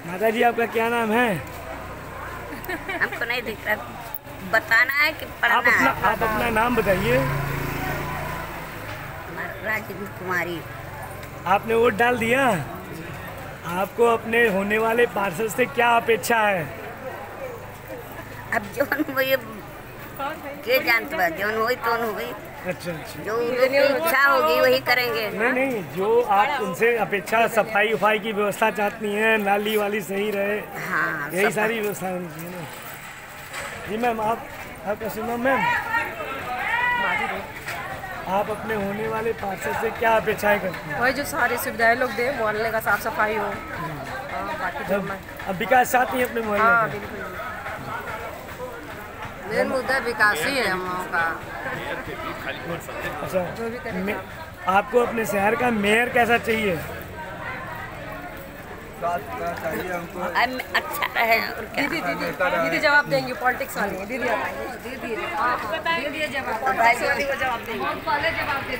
माता जी आपका क्या नाम है? हमको नहीं दिख रहा, बताना है कि पढ़ना है? आप अपना नाम बताइए। राजीव कुमारी। आपने वोट डाल दिया? आपको अपने होने वाले पार्षद से क्या अपेक्षा है? अब जो वो ये के जानते बा, जो हुई तो हुई। अच्छा अच्छा। जो उनकी इच्छा होगी वही करेंगे। नहीं नहीं, जो आप उनसे अपेक्षा, सफाई उफाई की व्यवस्था चाहती हैं, नाली वाली सही रहे, हाँ, यही सारी व्यवस्था होनी चाहिए ना। जी मैम, आपका सुनो मैम, आप अपने होने वाले पार्षद से क्या अपेक्षाएं करती हैं? वही जो सारी सुविधाएं लोग दे, मोहल्ले का साफ सफाई हो। बाकी जो अब विकास चाहती हैं अपने मोहल्ले हाँ का? बिल्कुल। मेन मुद्दा विकास ही है हम लोगों का। अच्छा, जो भी करें आपको अपने शहर का मेयर कैसा चाहिए? चाहिए हमको। अच्छा रहे और क्या। दीदी जवाब देंगे, पॉलिटिक्स वाले दीदी। दीदी जवाब देंगे।